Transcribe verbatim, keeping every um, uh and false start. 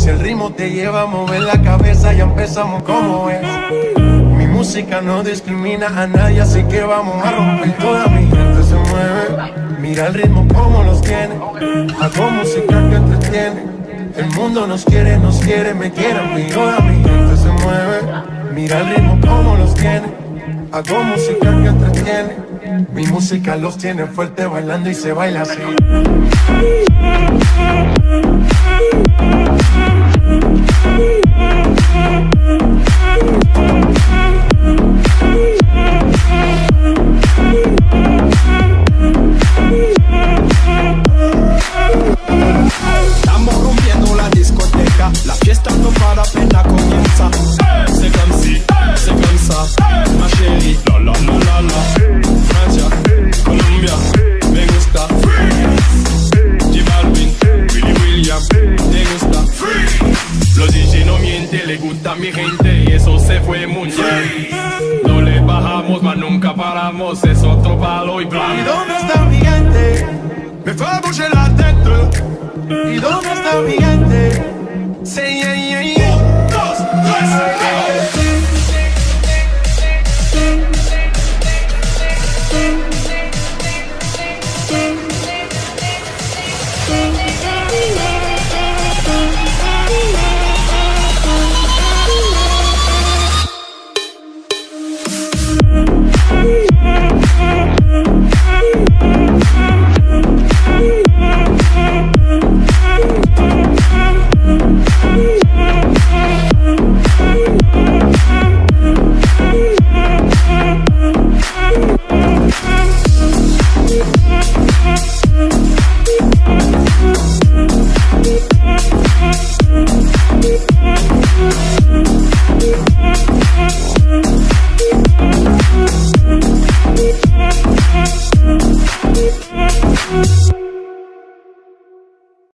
Si el ritmo te lleva a mover la cabeza, ya empezamos como es. Mi música no discrimina a nadie, así que vamos a romper. Toda mi gente se mueve, mira el ritmo como los tiene. Hago música que entretiene. El mundo nos quiere, nos quiere, me quiere a mí. Toda mi gente se mueve, mira el ritmo como los tiene. Hago música que entretiene. Mi música los tiene fuerte bailando y se baila así. Estamos rompiendo la discoteca, la fiesta no para, apenas comienza. C'est comme si, c'est comme ça, ma chérie, la la la la la. Francia, Colombia, me gusta. J Balvin, Willy William, me gusta. Los D J no mienten, le gusta a mi gente y eso se fue mundial. No le bajamos, mas nunca paramos, es otro palo y plan. ¿Y dónde está mi gente? Me fue a bouger la tête. ¿Y dónde está mi gente? Say yeah, yeah, yeah. Un, dos, tres. We'll be right back.